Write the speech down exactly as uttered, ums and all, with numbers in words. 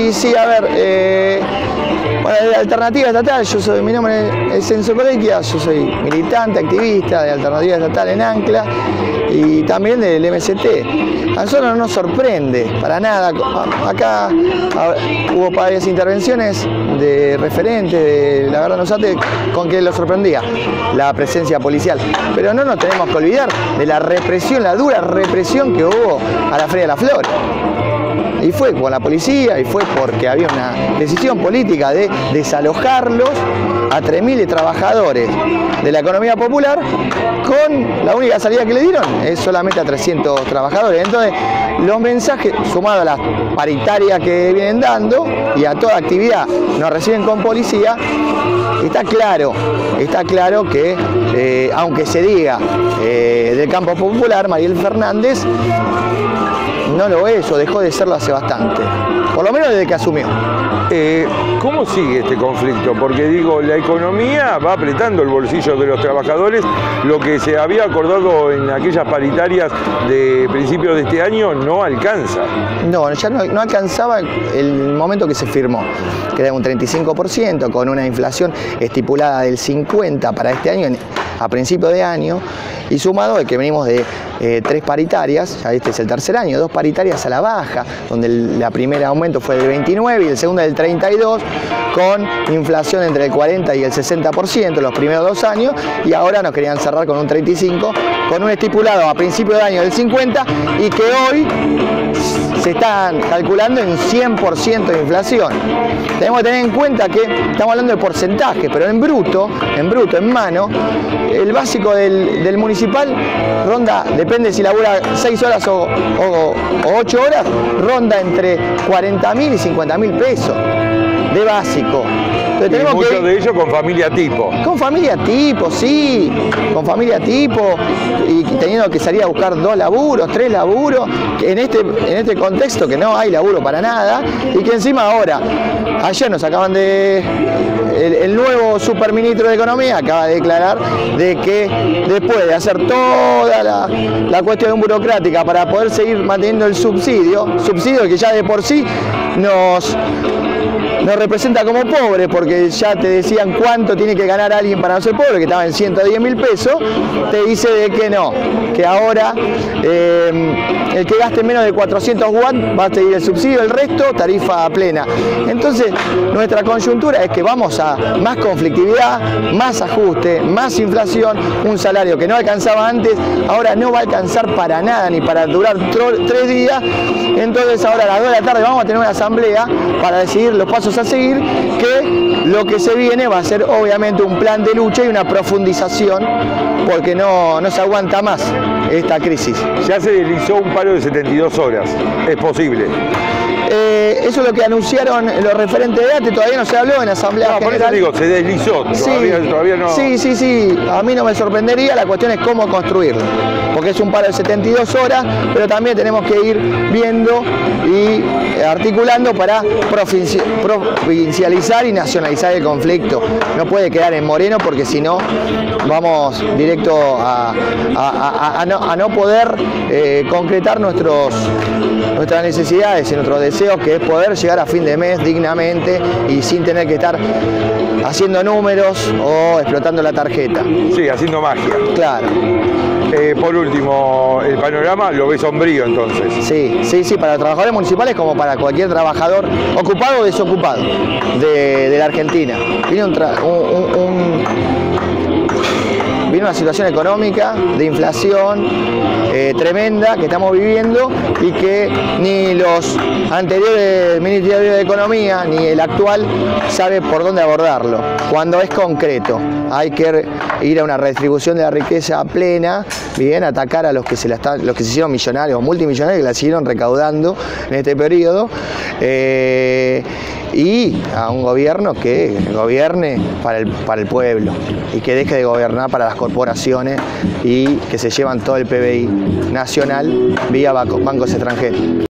Sí, sí, a ver, eh, bueno, de Alternativa Estatal, yo soy, mi nombre es Enzo Colecchia, yo soy militante, activista de Alternativa Estatal en Ancla y también del M S T. A nosotros no nos sorprende para nada, acá hubo varias intervenciones de referentes de la verdad Nosate con que lo sorprendía la presencia policial, pero no nos tenemos que olvidar de la represión, la dura represión que hubo a la Feria de las Flores. Y fue con la policía, y fue porque había una decisión política de desalojarlos a tres mil trabajadores de la economía popular, con la única salida que le dieron es solamente a trescientos trabajadores. Entonces, los mensajes, sumados a las paritarias que vienen dando y a toda actividad nos reciben con policía, está claro, está claro que, eh, aunque se diga eh, del campo popular, Mariel Fernández no lo es o dejó de serlo hace bastante, por lo menos desde que asumió. Eh, ¿Cómo sigue este conflicto? Porque digo, la economía va apretando el bolsillo de los trabajadores, lo que se había acordado en aquellas paritarias de principios de este año no alcanza. No, ya no, no alcanzaba el momento que se firmó, que era un treinta y cinco por ciento con una inflación estipulada del cincuenta por ciento para este año, a principio de año, y sumado de que venimos de eh, tres paritarias, ya este es el tercer año, dos paritarias a la baja, donde el la primera aumento fue del veintinueve y el segundo del treinta y dos, con inflación entre el cuarenta y el sesenta por ciento los primeros dos años, y ahora nos querían cerrar con un treinta y cinco por ciento, con un estipulado a principio de año del cincuenta por ciento y que hoy se están calculando en cien por ciento de inflación. Tenemos que tener en cuenta que estamos hablando de porcentaje, pero en bruto, en bruto, en mano, el básico del, del municipal ronda, depende si labura seis horas o, o, o ocho horas, ronda entre cuarenta mil y cincuenta mil pesos de básico. Entonces, tenemos y muchos que, de ellos con familia tipo. Con familia tipo, sí, con familia tipo, y teniendo que salir a buscar dos laburos, tres laburos, en este, en este contexto que no hay laburo para nada, y que encima ahora, ayer nos acaban de, el, el nuevo superministro de Economía acaba de declarar de que después de hacer toda la, la cuestión burocrática para poder seguir manteniendo el subsidio, subsidio que ya de por sí nos... nos representa como pobre, porque ya te decían cuánto tiene que ganar alguien para no ser pobre, que estaba en ciento diez mil pesos, te dice de que no, que ahora eh, el que gaste menos de cuatrocientos watts va a seguir el subsidio, el resto tarifa plena. Entonces, nuestra coyuntura es que vamos a más conflictividad, más ajuste, más inflación, un salario que no alcanzaba antes, ahora no va a alcanzar para nada, ni para durar tres días. Entonces ahora a las dos de la tarde vamos a tener una asamblea para decidir los pasos a seguir, que lo que se viene va a ser obviamente un plan de lucha y una profundización, porque no, no se aguanta más esta crisis. Ya se deslizó un paro de setenta y dos horas, es posible. Eh, eso es lo que anunciaron los referentes de ATE, todavía no se habló en Asamblea no, General. Por eso digo, se deslizó, todavía, sí, todavía no... Sí, sí, sí, a mí no me sorprendería, la cuestión es cómo construirlo, porque es un paro de setenta y dos horas, pero también tenemos que ir viendo y articulando para provincializar y nacionalizar el conflicto. No puede quedar en Moreno, porque si no vamos directo a, a, a, a, no, a no poder eh, concretar nuestros, nuestras necesidades y nuestros deseos, que es poder llegar a fin de mes dignamente y sin tener que estar haciendo números o explotando la tarjeta. Sí, haciendo magia. Claro. Eh, por último, el panorama lo ve sombrío entonces. Sí, sí, sí, para los trabajadores municipales como para cualquier trabajador ocupado o desocupado de, de la Argentina. Viene un, un, un, viene una situación económica de inflación eh, tremenda que estamos viviendo y que ni los anteriores ministerios de Economía ni el actual sabe por dónde abordarlo. Cuando es concreto, hay que ir a una redistribución de la riqueza plena, bien, atacar a los que se la están, los que se hicieron millonarios o multimillonarios, que la siguieron recaudando en este periodo, eh, y a un gobierno que gobierne para el, para el pueblo y que deje de gobernar para las corporaciones y que se llevan todo el P B I nacional vía bancos extranjeros.